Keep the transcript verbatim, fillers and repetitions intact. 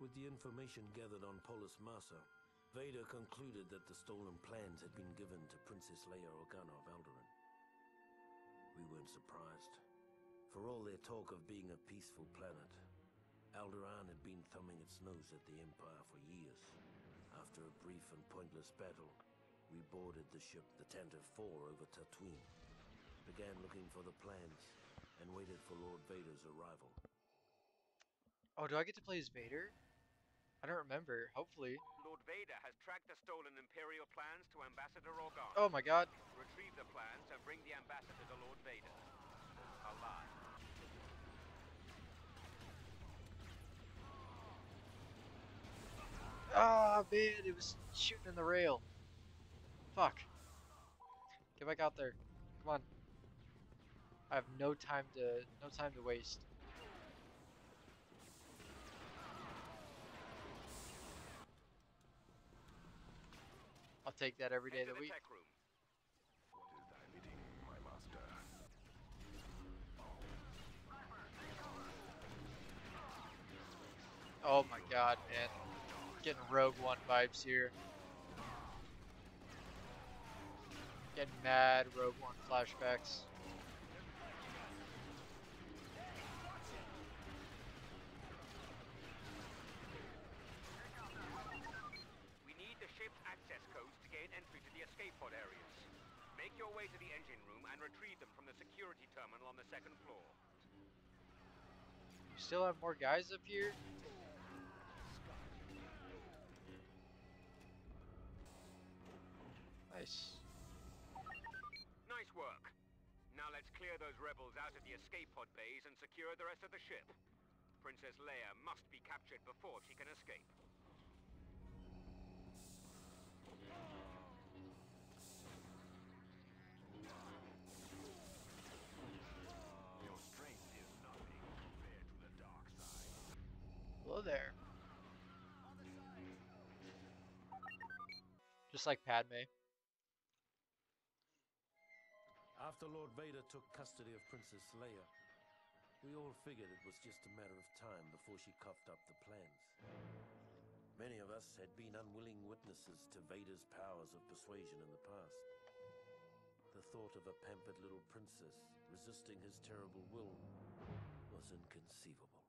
With the information gathered on Polis Massa, Vader concluded that the stolen plans had been given to Princess Leia Organa of Alderaan. We weren't surprised. For all their talk of being a peaceful planet, Alderaan had been thumbing its nose at the Empire for years. After a brief and pointless battle, we boarded the ship the Tantive four over Tatooine, began looking for the plans, and waited for Lord Vader's arrival. Oh, do I get to play as Vader? I don't remember. Hopefully. Lord Vader has tracked the stolen Imperial plans to Ambassador Organa. Oh my god. Retrieve the plans and bring the Ambassador to Lord Vader. Alive. Ah, oh, man, it was shooting in the rail. Fuck. Get back out there. Come on. I have no time to no time to waste. I'll take that every day of the week. Tech room. What is thy bidding, my master? Oh my god, man. Getting Rogue One vibes here. Getting mad Rogue One flashbacks. We need the ship's access codes to gain entry to the escape pod areas. Make your way to the engine room and retrieve them from the security terminal on the second floor. We still have more guys up here? Nice. Nice work. Now let's clear those rebels out of the escape pod bays and secure the rest of the ship. Princess Leia must be captured before she can escape. Your strength is nothing compared to the dark side. Hello there. Just like Padme. After Lord Vader took custody of Princess Leia, we all figured it was just a matter of time before she coughed up the plans. Many of us had been unwilling witnesses to Vader's powers of persuasion in the past. The thought of a pampered little princess resisting his terrible will was inconceivable.